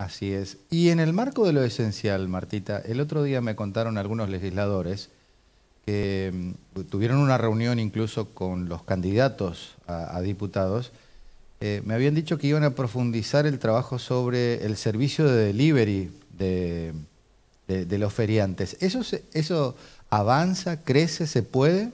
Así es. Y en el marco de lo esencial, Martita, el otro día me contaron algunos legisladores que tuvieron una reunión incluso con los candidatos a diputados. Me habían dicho que iban a profundizar el trabajo sobre el servicio de delivery de los feriantes. ¿Eso avanza, crece, se puede?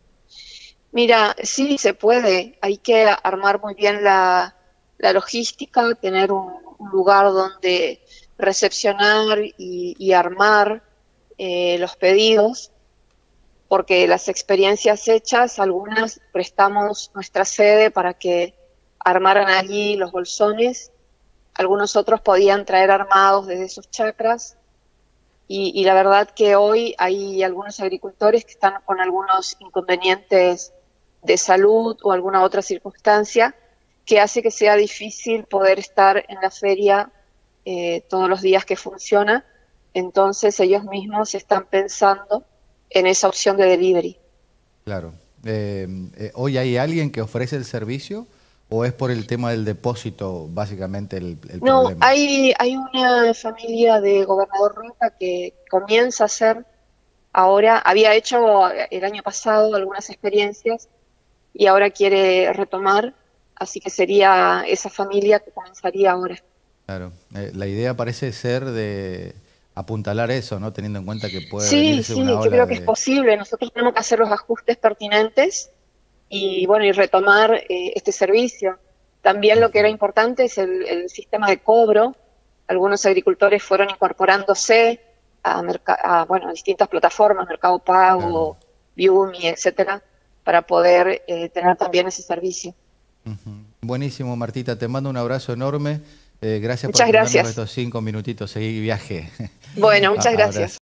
Mira, sí se puede, hay que armar muy bien la logística, tener un lugar donde recepcionar y armar los pedidos, porque las experiencias hechas, algunas prestamos nuestra sede para que armaran allí los bolsones, algunos otros podían traer armados desde sus chacras, y la verdad que hoy hay algunos agricultores que están con algunos inconvenientes de salud o alguna otra circunstancia que hace que sea difícil poder estar en la feria todos los días que funciona. Entonces ellos mismos están pensando en esa opción de delivery. Claro. ¿Hoy hay alguien que ofrece el servicio o es por el tema del depósito básicamente el No, problema? hay una familia de Gobernador Roca que comienza a hacer ahora, había hecho el año pasado algunas experiencias y ahora quiere retomar, así que sería esa familia que comenzaría ahora. Claro. La idea parece ser de apuntalar eso, ¿no? Teniendo en cuenta que puede Sí, venirse una sí, yo ola creo que es de... posible. Nosotros tenemos que hacer los ajustes pertinentes y bueno, y retomar este servicio. También lo que era Ujú. importante es el sistema de cobro. Algunos agricultores fueron incorporándose bueno, a distintas plataformas, Mercado Claro. Pago, Viumi, etcétera, para poder tener también ese servicio. Ujú. Buenísimo, Martita. Te mando un abrazo enorme. Gracias por Muchas atendernos gracias. estos 5 minutitos. Seguí viaje. Bueno, muchas Abrazo. gracias.